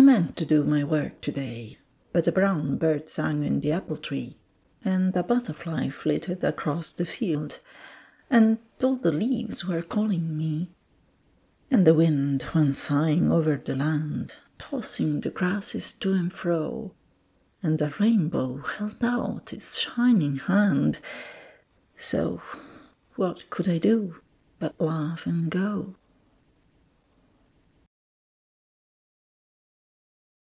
meant to do my work today, but a brown bird sang in the apple tree, and a butterfly flitted across the field, and all the leaves were calling me. And the wind went sighing over the land, tossing the grasses to and fro, and the rainbow held out its shining hand. So what could I do but laugh and go?